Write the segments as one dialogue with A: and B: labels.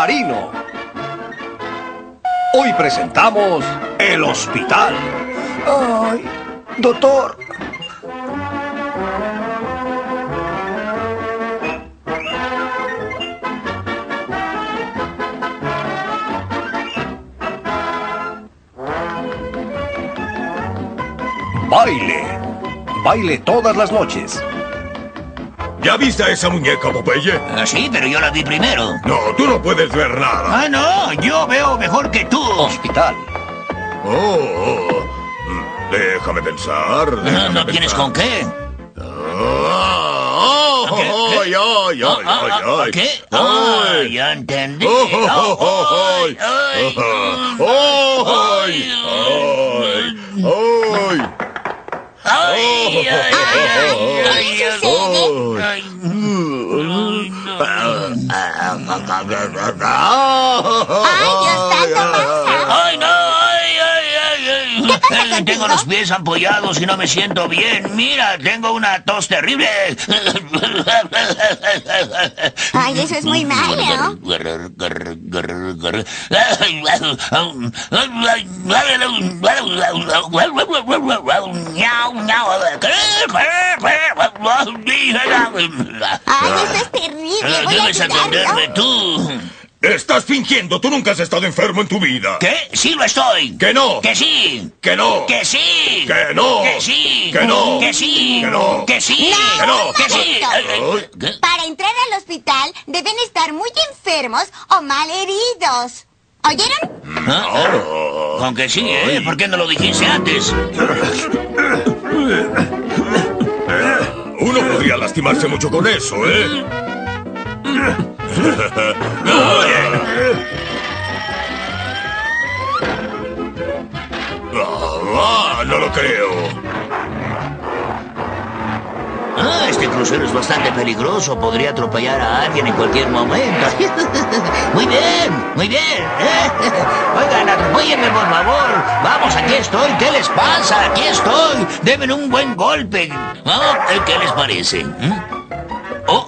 A: marino. Hoy presentamos el hospital.
B: Ay, doctor.
A: Baile. Baile todas las noches.
C: ¿Ya viste a esa muñeca, Popeye?
D: Sí, pero yo la vi primero.
C: No, tú no puedes ver nada.
D: Ah, no, yo veo mejor que tú.
A: Hospital.
C: Déjame pensar.
D: ¿No tienes con qué? ¿Qué? Ah, ya entendí. ¡Ay, no!
E: ¿Qué pasa contigo?
D: Tengo los pies ampollados y no me siento bien. Mira, tengo una tos terrible.
E: Ay, eso es muy malo. Ay, eso es terrible. Voy a
D: Debes atenderme
E: ayudarlo.
D: tú.
C: Estás fingiendo. Tú nunca has estado enfermo en tu vida.
D: ¿Qué? Sí lo estoy.
C: ¡Que no!
D: ¡Que sí!
C: ¡Que no!
D: ¡Que sí!
C: ¡Que no!
D: ¡Que sí!
C: ¡Que no!
D: ¡Que sí!
C: ¡Que no!
D: ¡Que sí!
C: ¡Que no!
D: ¡Que sí!
C: Ay.
D: ¿Qué?
E: Para entrar al hospital deben estar muy enfermos o mal heridos. ¿Oyeron?
D: ¿Ah? Con que sí, ¿eh? ¿Por qué no lo dijiste antes?
C: Uno podría lastimarse mucho con eso, ¿eh? No lo creo.
D: Este crucero es bastante peligroso. Podría atropellar a alguien en cualquier momento. Muy bien, muy bien. Oigan, atropéllenme, por favor. Vamos, aquí estoy. ¿Qué les pasa? Aquí estoy. Deben un buen golpe. ¿Qué les parece? Oh.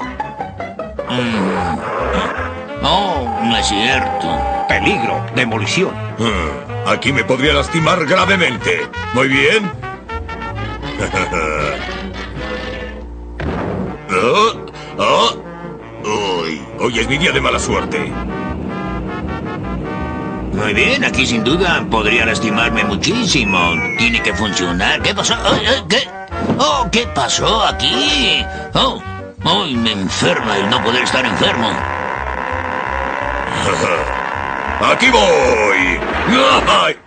D: No, no es cierto.
A: Peligro. Demolición.
C: Aquí me podría lastimar gravemente. Muy bien. Hoy es mi día de mala suerte.
D: Muy bien, aquí sin duda podría lastimarme muchísimo. Tiene que funcionar. ¿Qué pasó? ¿Qué? Oh, ¿qué pasó aquí? Oh, me enferma el no poder estar enfermo.
C: ¡Aquí voy! ¡Ay!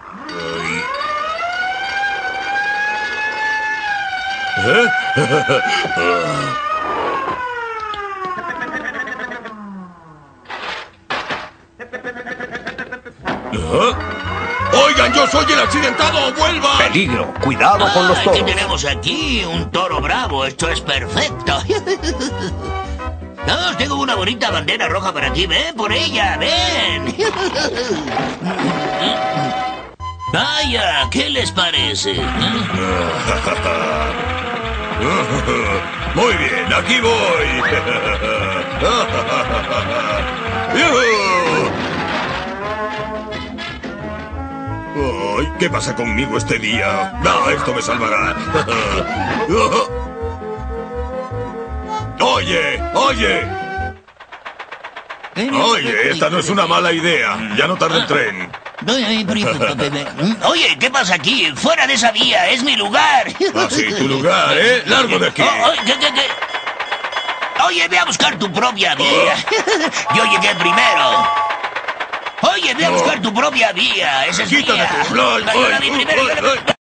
C: ¡Oigan, yo soy el accidentado! ¡Vuelvan!
A: Peligro. Cuidado con los
D: ¿Qué
A: toros.
D: tenemos aquí? Un toro bravo. Esto es perfecto. Tengo una bonita bandera roja para ti. Ven por ella, ven. Vaya, ¿qué les parece?
C: Muy bien, aquí voy. Ay, ¿qué pasa conmigo este día? No, esto me salvará. Oye, oye. Oye, esta no es una mala idea. Ya no tarda el tren.
D: Oye, ¿qué pasa aquí? ¡Fuera de esa vía! ¡Es mi lugar!
C: Ah, sí, tu lugar, ¿eh? Largo de aquí.
D: ¿Qué? Oye, ve a buscar tu propia vía. Yo llegué primero. Oye, ve a buscar tu propia vía. Esa es
C: Quítate
D: mía.
C: tú.
D: Yo la vi primero.